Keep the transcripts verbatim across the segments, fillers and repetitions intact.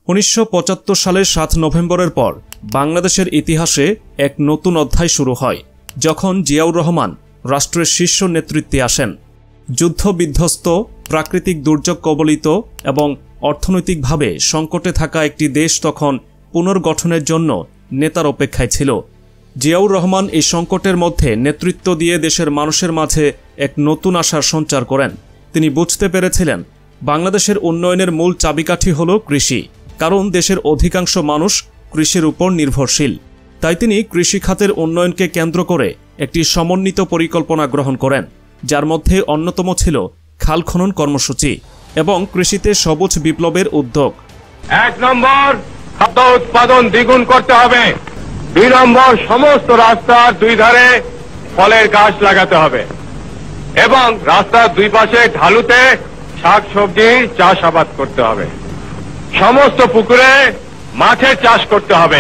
উনিশশো পঁচাত্তর সালের সাত নভেম্বরের পর বাংলাদেশের ইতিহাসে এক নতুন অধ্যায় শুরু হয়, যখন জিয়াউর রহমান রাষ্ট্রের শীর্ষ নেতৃত্বে আসেন। যুদ্ধ বিধ্বস্ত, প্রাকৃতিক দুর্যোগ কবলিত এবং অর্থনৈতিকভাবে সংকটে থাকা একটি দেশ তখন পুনর্গঠনের জন্য নেতার অপেক্ষায় ছিল। জিয়াউর রহমান এই সংকটের মধ্যে নেতৃত্ব দিয়ে দেশের মানুষের মাঝে এক নতুন আশার সঞ্চার করেন। তিনি বুঝতে পেরেছিলেন বাংলাদেশের উন্নয়নের মূল চাবিকাঠি হল কৃষি, কারণ দেশের অধিকাংশ মানুষ কৃষির উপর নির্ভরশীল। তাই তিনি কৃষি খাতের উন্নয়নকে কেন্দ্র করে একটি সমন্বিত পরিকল্পনা গ্রহণ করেন, যার মধ্যে অন্যতম ছিল খাল খনন কর্মসূচি এবং কৃষিতে সবুজ বিপ্লবের উদ্যোগ। এক নম্বর, খাদ্য উৎপাদন দ্বিগুণ করতে হবে। দুই নম্বর, সমস্ত রাস্তার দুই ধারে ফলের গাছ লাগাতে হবে এবং রাস্তার দুই পাশে ঢালুতে শাক সবজি চাষাবাদ করতে হবে। সমস্ত পুকুরে মাছের চাষ করতে হবে।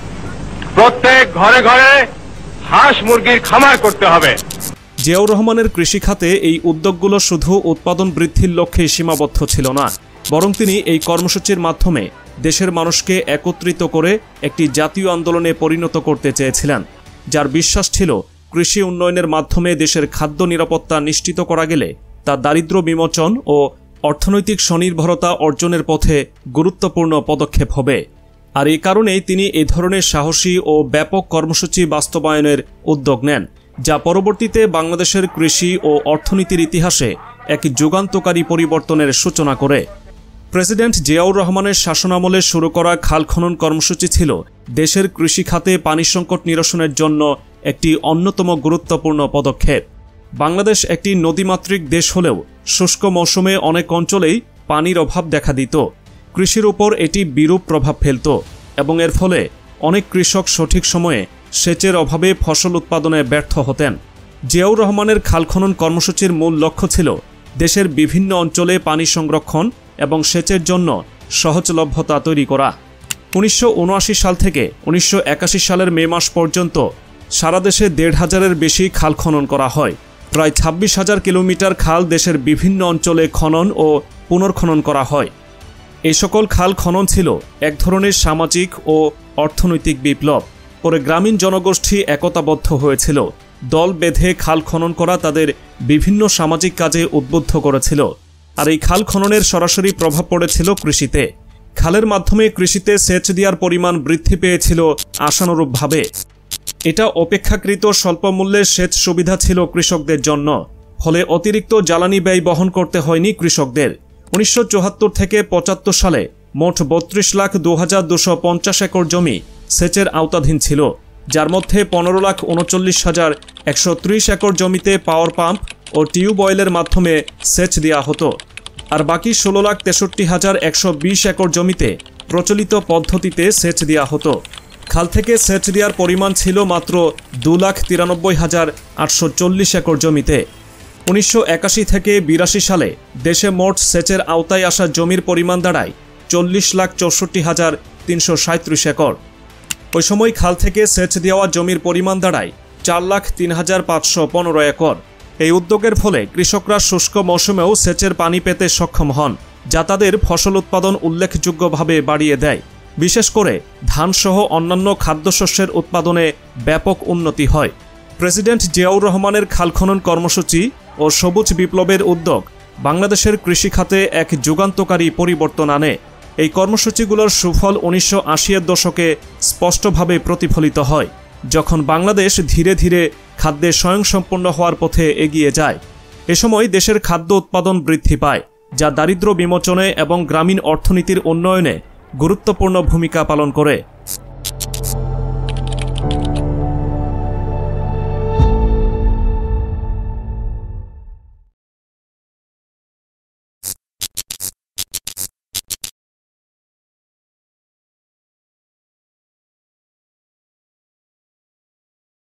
প্রত্যেক ঘরে ঘরে হাঁস মুরগির খামার করতে হবে। জিয়াউর রহমানের কৃষি খাতে এই উদ্যোগগুলো শুধু উৎপাদন বৃদ্ধির লক্ষ্যে সীমাবদ্ধ ছিল না, বরং তিনি এই কর্মসূচির মাধ্যমে দেশের মানুষকে একত্রিত করে একটি জাতীয় আন্দোলনে পরিণত করতে চেয়েছিলেন, যার বিশ্বাস ছিল কৃষি উন্নয়নের মাধ্যমে দেশের খাদ্য নিরাপত্তা নিশ্চিত করা গেলে তা দারিদ্র্য বিমোচন ও অর্থনৈতিক স্বনির্ভরতা অর্জনের পথে গুরুত্বপূর্ণ পদক্ষেপ হবে। আর এই কারণেই তিনি এই ধরনের সাহসী ও ব্যাপক কর্মসূচি বাস্তবায়নের উদ্যোগ নেন, যা পরবর্তীতে বাংলাদেশের কৃষি ও অর্থনীতির ইতিহাসে এক যুগান্তকারী পরিবর্তনের সূচনা করে। প্রেসিডেন্ট জিয়াউর রহমানের শাসনামলে শুরু করা খাল খনন কর্মসূচি ছিল দেশের কৃষি খাতে পানি সংকট নিরসনের জন্য একটি অন্যতম গুরুত্বপূর্ণ পদক্ষেপ। বাংলাদেশ একটি নদীমাতৃক দেশ হলেও শুষ্ক মৌসুমে অনেক অঞ্চলেই পানির অভাব দেখা দিত। কৃষির উপর এটি বিরূপ প্রভাব ফেলত এবং এর ফলে অনেক কৃষক সঠিক সময়ে সেচের অভাবে ফসল উৎপাদনে ব্যর্থ হতেন। জিয়াউর রহমানের খাল খনন কর্মসূচির মূল লক্ষ্য ছিল দেশের বিভিন্ন অঞ্চলে পানি সংরক্ষণ এবং সেচের জন্য সহজলভ্যতা তৈরি করা। উনিশশো উনআশি সাল থেকে উনিশশো একাশি সালের মে মাস পর্যন্ত সারা দেশে দেড় হাজারের বেশি খাল খনন করা হয়। প্রায় ছাব্বিশ হাজার কিলোমিটার খাল দেশের বিভিন্ন অঞ্চলে খনন ও পুনর্খনন করা হয়। এই সকল খাল খনন ছিল এক ধরনের সামাজিক ও অর্থনৈতিক বিপ্লব। পরে গ্রামীণ জনগোষ্ঠী একতাবদ্ধ হয়েছিল। দল বেঁধে খাল খনন করা তাদের বিভিন্ন সামাজিক কাজে উদ্বুদ্ধ করেছিল। আর এই খাল খননের সরাসরি প্রভাব পড়েছিল কৃষিতে। খালের মাধ্যমে কৃষিতে সেচ দেওয়ার পরিমাণ বৃদ্ধি পেয়েছিল আশানুরূপভাবে। এটা অপেক্ষাকৃত স্বল্প মূল্যে সেচ সুবিধা ছিল কৃষকদের জন্য, ফলে অতিরিক্ত জ্বালানি ব্যয় বহন করতে হয়নি কৃষকদের। উনিশশো চুয়াত্তর থেকে পঁচাত্তর সালে মোট বত্রিশ লাখ দু হাজার দুশো পঞ্চাশ একর জমি সেচের আওতাধীন ছিল, যার মধ্যে পনেরো লাখ উনচল্লিশ হাজার একশো ত্রিশ একর জমিতে পাওয়ার পাম্প ও টিউবওয়েলের মাধ্যমে সেচ দেওয়া হতো, আর বাকি ষোলো লাখ তেষট্টি হাজার একশো বিশ একর জমিতে প্রচলিত পদ্ধতিতে সেচ দেওয়া হতো। খাল থেকে সেচ দেওয়ার পরিমাণ ছিল মাত্র দু লাখ তিরানব্বই হাজার আটশো চল্লিশ একর জমিতে। উনিশশো একাশি থেকে বিরাশি সালে দেশে মোট সেচের আওতায় আসা জমির পরিমাণ দাঁড়ায় চল্লিশ লাখ চৌষট্টি হাজার তিনশো সাঁত্রিশ একর। ওই সময় খাল থেকে সেচ দেওয়া জমির পরিমাণ দাঁড়ায় চার লাখ তিন হাজার পাঁচশো পনেরো একর। এই উদ্যোগের ফলে কৃষকরা শুষ্ক মৌসুমেও সেচের পানি পেতে সক্ষম হন, যা তাদের ফসল উৎপাদন উল্লেখযোগ্যভাবে বাড়িয়ে দেয়। বিশেষ করে ধানসহ অন্যান্য খাদ্যশস্যের উৎপাদনে ব্যাপক উন্নতি হয়। প্রেসিডেন্ট জিয়াউর রহমানের খাল খনন কর্মসূচি ও সবুজ বিপ্লবের উদ্যোগ বাংলাদেশের কৃষি খাতে এক যুগান্তকারী পরিবর্তন আনে। এই কর্মসূচিগুলোর সুফল উনিশশো আশির দশকে স্পষ্টভাবে প্রতিফলিত হয়, যখন বাংলাদেশ ধীরে ধীরে খাদ্যে স্বয়ংসম্পূর্ণ হওয়ার পথে এগিয়ে যায়। এ সময় দেশের খাদ্য উৎপাদন বৃদ্ধি পায়, যা দারিদ্র্য বিমোচনে এবং গ্রামীণ অর্থনীতির উন্নয়নে গুরুত্বপূর্ণ ভূমিকা পালন করে।